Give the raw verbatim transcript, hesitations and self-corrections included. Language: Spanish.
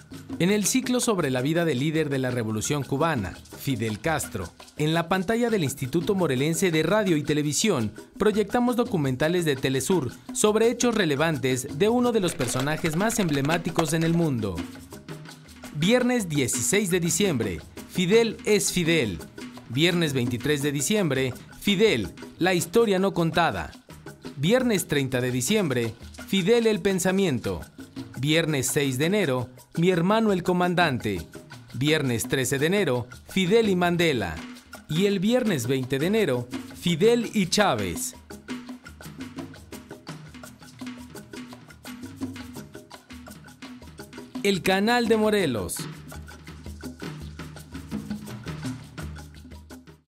En el ciclo sobre la vida del líder de la Revolución Cubana, Fidel Castro, en la pantalla del Instituto Morelense de Radio y Televisión, proyectamos documentales de Telesur sobre hechos relevantes de uno de los personajes más emblemáticos en el mundo. Viernes dieciséis de diciembre, Fidel es Fidel. Viernes veintitrés de diciembre, Fidel, la historia no contada. Viernes treinta de diciembre, Fidel el pensamiento. Viernes seis de enero, mi hermano el comandante. Viernes trece de enero, Fidel y Mandela. Y el viernes veinte de enero, Fidel y Chávez. El Canal de Morelos.